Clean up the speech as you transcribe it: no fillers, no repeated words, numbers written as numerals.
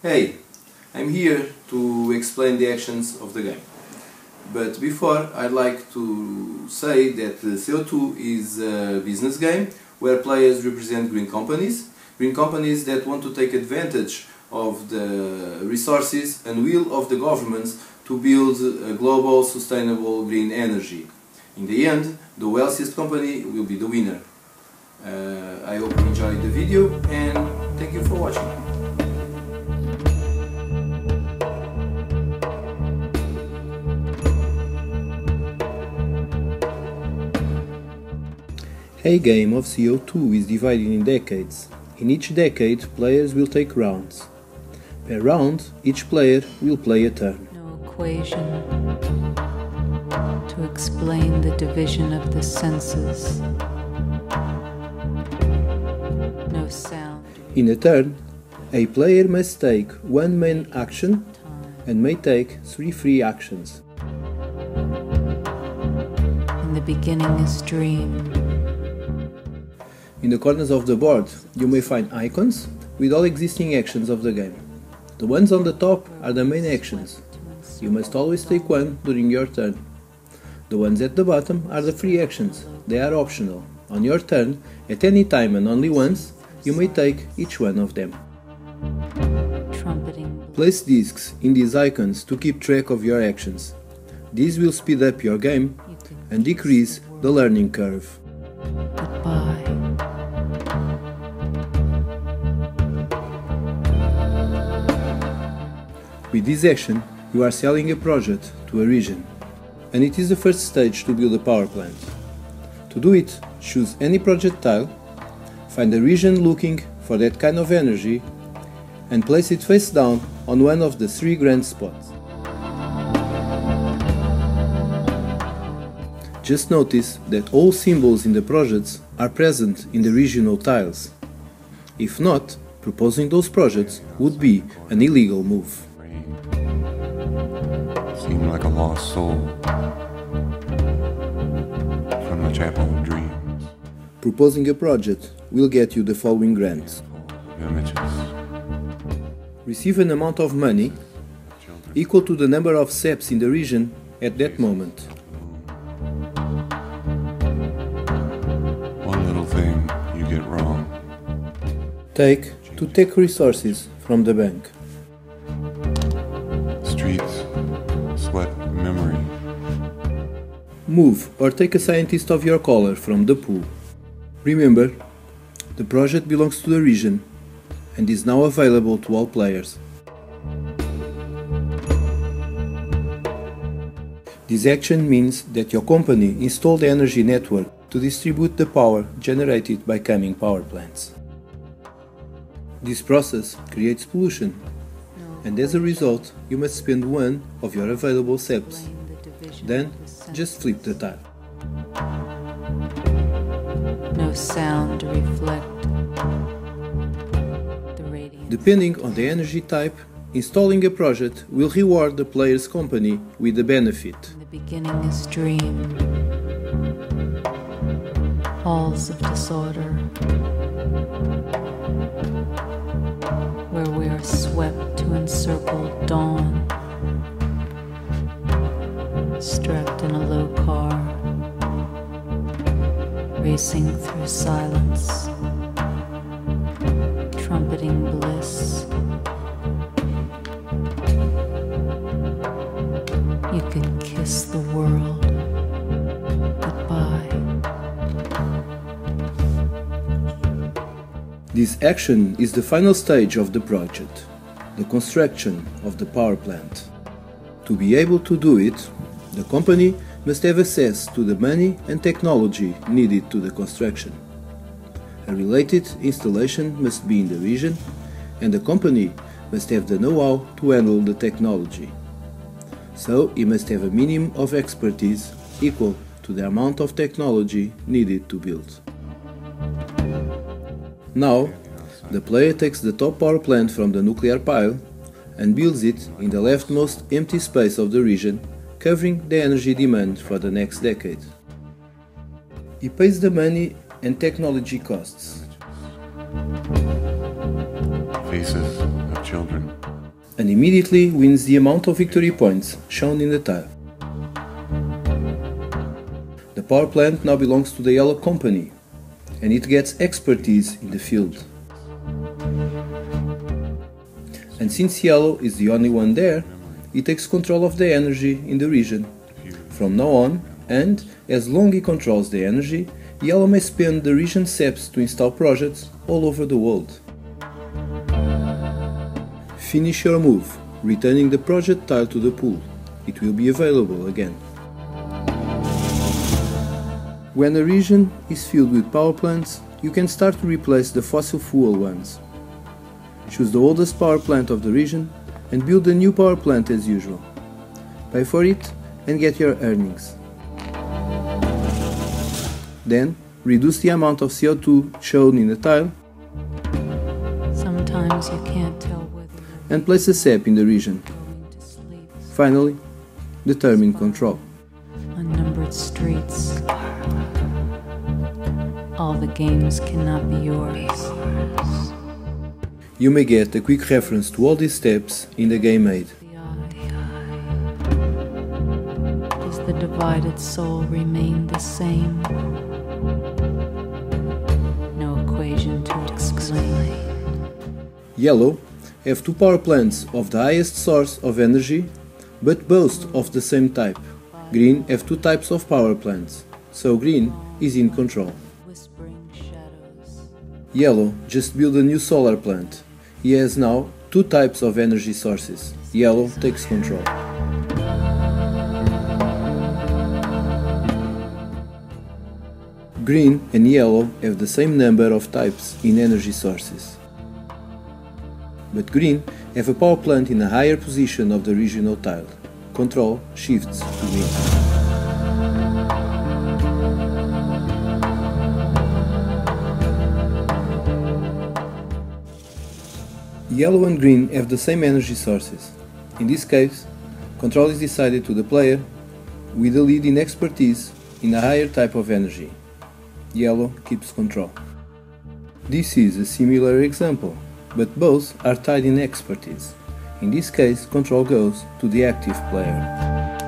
Hey, I'm here to explain the actions of the game. But before, I'd like to say that CO2 is a business game where players represent green companies that want to take advantage of the resources and will of the governments to build a global sustainable green energy. In the end, the wealthiest company will be the winner. I hope you enjoyed the video and thank you for watching. A game of CO2 is divided in decades. In each decade, players will take rounds. Per round, each player will play a turn. No equation to explain the division of the senses. No sound. In a turn, a player must take one main action and may take 3 free actions. In the beginning is dream. In the corners of the board, you may find icons with all existing actions of the game. The ones on the top are the main actions. You must always take one during your turn. The ones at the bottom are the free actions. They are optional. On your turn, at any time and only once, you may take each one of them. Place discs in these icons to keep track of your actions. These will speed up your game and decrease the learning curve. Goodbye. With this action, you are selling a project to a region, and it is the first stage to build a power plant. To do it, choose any project tile, find a region looking for that kind of energy, and place it face down on one of the 3 grand spots. Just notice that all symbols in the projects are present in the regional tiles. If not, proposing those projects would be an illegal move. Seemed like a lost soul from the chapel of dreams. Proposing a project will get you the following grants. Images. Receive an amount of money equal to the number of SEPs in the region at that moment. One little thing you get wrong. Take to take resources from the bank. Streets, sweat, memory. Move or take a scientist of your color from the pool. Remember, the project belongs to the region and is now available to all players. This action means that your company installed the energy network to distribute the power generated by coming power plants. This process creates pollution, and as a result, you must spend one of your available SEPs. Then, just flip the tile. No sound to reflect the radiance. Depending on the energy type, installing a project will reward the player's company with a benefit. In the beginning is dream. Halls of disorder. Where we are swept to encircle dawn. Strapped in a low car. Racing through silence. Trumpeting bliss. You can kiss the world goodbye. This action is the final stage of the project, the construction of the power plant. To be able to do it, the company must have access to the money and technology needed to the construction. A related installation must be in the region, and the company must have the know-how to handle the technology. So it must have a minimum of expertise equal to the amount of technology needed to build. Now, the player takes the top power plant from the nuclear pile and builds it in the leftmost empty space of the region, covering the energy demand for the next decade. He pays the money and technology costs. Faces of children. and immediately wins the amount of victory points shown in the tile. The power plant now belongs to the yellow company, and it gets expertise in the field. And since yellow is the only one there, it takes control of the energy in the region. From now on, and as long he controls the energy, yellow may spend the region SEPs to install projects all over the world. Finish your move, returning the project tile to the pool. It will be available again. When a region is filled with power plants, you can start to replace the fossil fuel ones. Choose the oldest power plant of the region and build a new power plant as usual. Pay for it and get your earnings. Then, reduce the amount of CO2 shown in the tile Sometimes you can't tell whether and place a SEP in the region. you're going to sleep. Finally, determine control. Unnumbered streets. All the games cannot be yours. You may get a quick reference to all these steps in the game aid. The eye. Does the divided soul remain the same? No equation to explain. Yellow have two power plants of the highest source of energy, but both of the same type. Green have two types of power plants, so green is in control. Whispering shadows. Yellow just built a new solar plant. He has now two types of energy sources. Yellow takes control. Green and yellow have the same number of types in energy sources. But green have a power plant in a higher position of the regional tile. Control shifts to green. Yellow and green have the same energy sources. In this case, control is decided to the player with a lead in expertise in a higher type of energy. Yellow keeps control. This is a similar example, but both are tied in expertise. In this case, control goes to the active player.